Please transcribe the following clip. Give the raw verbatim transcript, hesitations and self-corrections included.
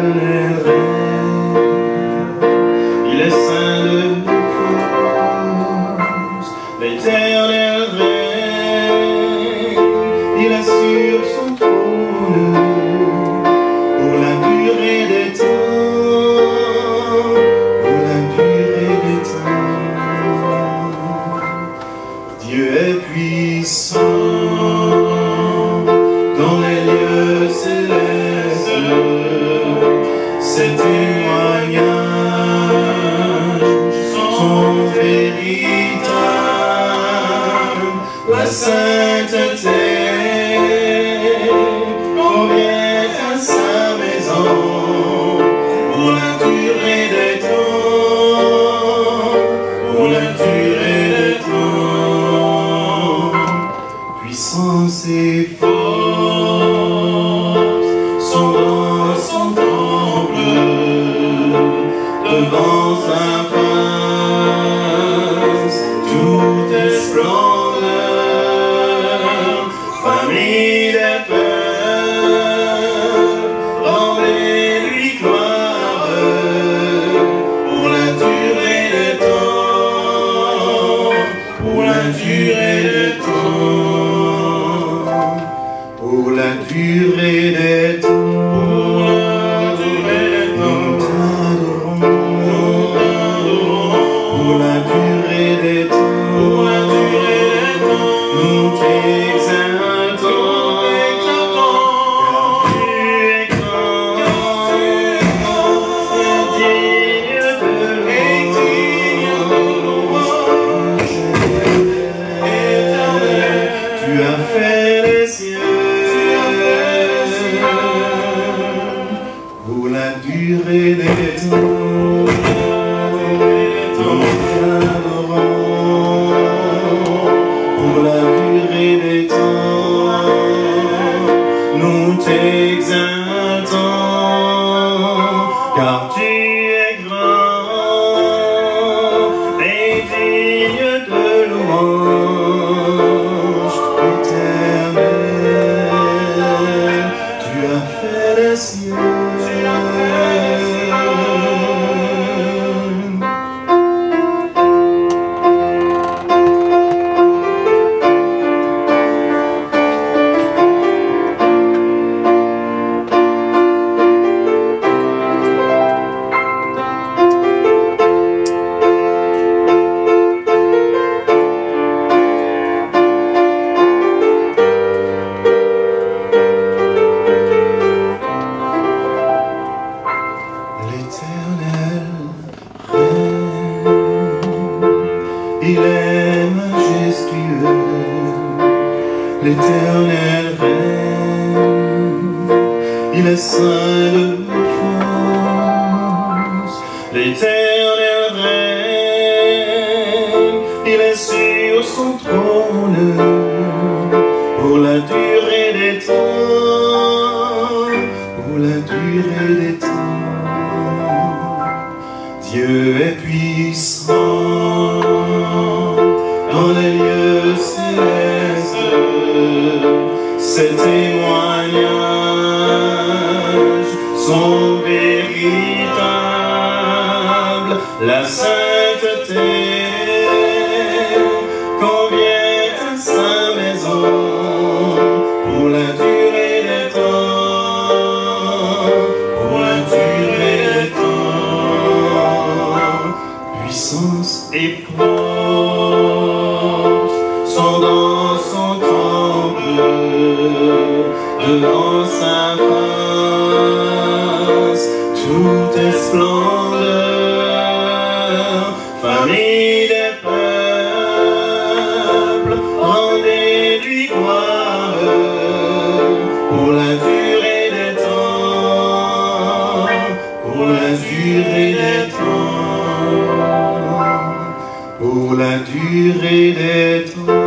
l'Éternel règne, il est saint de force. L'Éternel règne, il est sur son trône, pour la durée des temps, pour la durée des temps. Dieu est puissant dans les lieux célestes, ses témoignages sont véritables. La sainteté convient à sa maison pour la durée des temps, pour la durée des temps. Puissance et force sont dans son temple, devant sa face, tout est splendeur. Famille des peuples, rendez-lui gloire, pour la durée des temps, pour la durée des temps, pour la durée des temps. L'Éternel règne, il est saint de force. L'Éternel règne, il est sur son trône, pour la durée des temps, pour la durée des temps. Dieu est puissant dans les lieux célestes, ses témoignages sont véritables. La sainteté convient à sa maison pour la durée des temps, pour la durée des temps. Puissance et force sont dans son temple, devant sa face, tout est splendeur. Famille des peuples, rendez-lui gloire, pour la durée des temps, pour la durée des temps, pour la durée des temps.